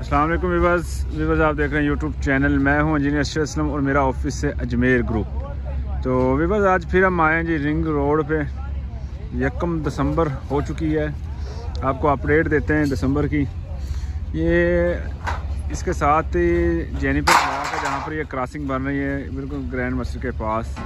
अस्सलाम वालेकुम वीवर्स, आप देख रहे हैं यूट्यूब चैनल। मैं हूं इंजीनियर अशरफ असलम और मेरा ऑफिस है अजमेर ग्रुप। तो वीवर्स, आज फिर हम आए हैं जी रिंग रोड पे। 1 दिसंबर हो चुकी है, आपको अपडेट देते हैं दिसंबर की। ये इसके साथ ही जेनिफर ब्लॉक है जहाँ पर ये क्रॉसिंग बन रही है, बिल्कुल ग्रैंड मस्जिद के पास।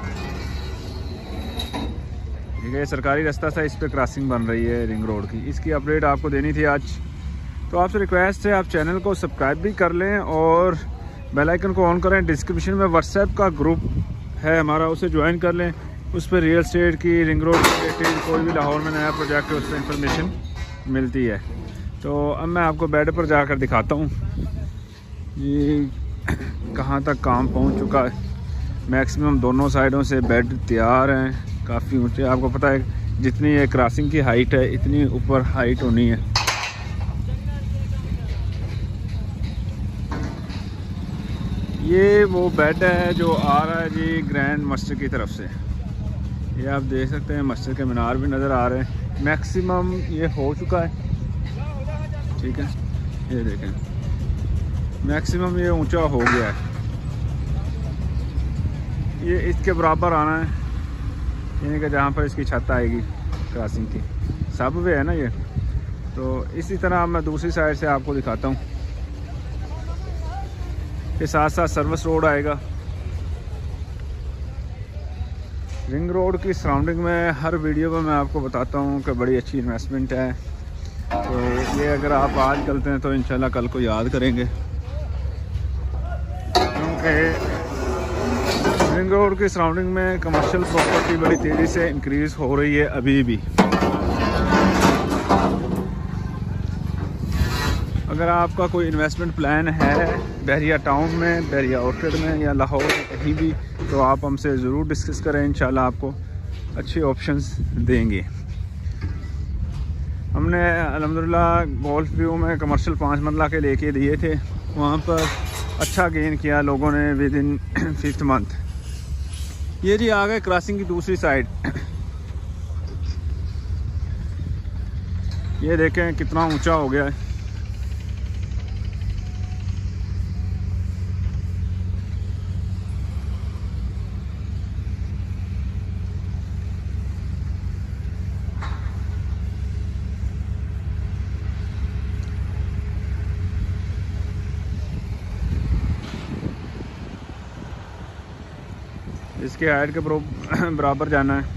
ठीक है, ये सरकारी रास्ता था, इस पर क्रॉसिंग बन रही है रिंग रोड की। इसकी अपडेट आपको देनी थी आज। तो आपसे रिक्वेस्ट है आप चैनल को सब्सक्राइब भी कर लें और बेल आइकन को ऑन करें। डिस्क्रिप्शन में व्हाट्सएप का ग्रुप है हमारा, उसे ज्वाइन कर लें। उस पर रियल एस्टेट की, रिंग रोड रिलेटेड कोई भी लाहौर में नया प्रोजेक्ट है उस पर इंफॉर्मेशन मिलती है। तो अब मैं आपको बेड पर जाकर दिखाता हूँ ये कहाँ तक काम पहुँच चुका है। मैक्सिमम दोनों साइडों से बेड तैयार हैं, काफ़ी ऊँचे। आपको पता है जितनी ये क्रॉसिंग की हाइट है इतनी ऊपर हाइट होनी है। ये वो बेड है जो आ रहा है जी ग्रैंड मस्जिद की तरफ से। ये आप देख सकते हैं, मस्जिद के मीनार भी नज़र आ रहे हैं। मैक्सिमम ये हो चुका है, ठीक है। ये देखें, मैक्सिमम ये ऊंचा हो गया है। ये इसके बराबर आना है, यानी कि जहाँ पर इसकी छत आएगी क्रॉसिंग की। सब वे है ना ये। तो इसी तरह मैं दूसरी साइड से आपको दिखाता हूँ। के साथ साथ सर्विस रोड आएगा। रिंग रोड की सराउंडिंग में हर वीडियो में मैं आपको बताता हूँ कि बड़ी अच्छी इन्वेस्टमेंट है। तो ये अगर आप आज करते हैं तो इंशाल्लाह कल को याद करेंगे, क्योंकि रिंग रोड की सराउंडिंग में कमर्शियल प्रॉपर्टी बड़ी तेज़ी से इंक्रीज़ हो रही है अभी भी। अगर आपका कोई इन्वेस्टमेंट प्लान है बहरिया टाउन में, बहरिया ऑर्किड में या लाहौर में कहीं भी, तो आप हमसे ज़रूर डिस्कस करें। इंशाल्लाह आपको अच्छे ऑप्शंस देंगे। हमने अल्हम्दुलिल्लाह गोल्फ व्यू में कमर्शियल 5 मरला के लेके दिए थे, वहाँ पर अच्छा गेन किया लोगों ने विद इन 5th मंथ। ये जी आ गए क्रॉसिंग की दूसरी साइड। ये देखें कितना ऊंचा हो गया है। इसके हाइट के बराबर जाना है।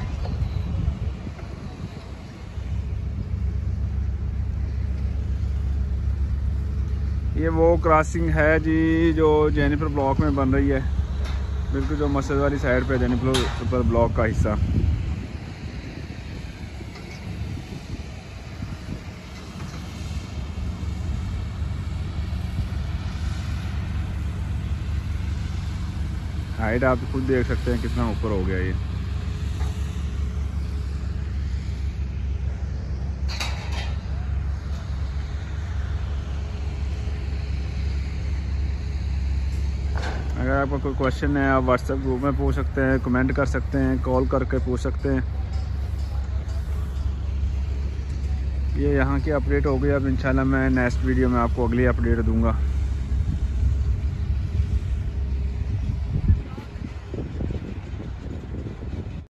ये वो क्रॉसिंग है जी जो जेनिफर ब्लॉक में बन रही है, बिल्कुल जो मस्जिद वाली साइड पे जेनिफर ब्लॉक का हिस्सा। हाइट आप खुद देख सकते हैं कितना ऊपर हो गया ये। अगर आपका कोई क्वेश्चन है आप व्हाट्सएप ग्रुप में पूछ सकते हैं, कमेंट कर सकते हैं, कॉल करके पूछ सकते हैं। ये यहाँ की अपडेट हो गई। अब इंशाल्लाह मैं नेक्स्ट वीडियो में आपको अगली अपडेट दूंगा।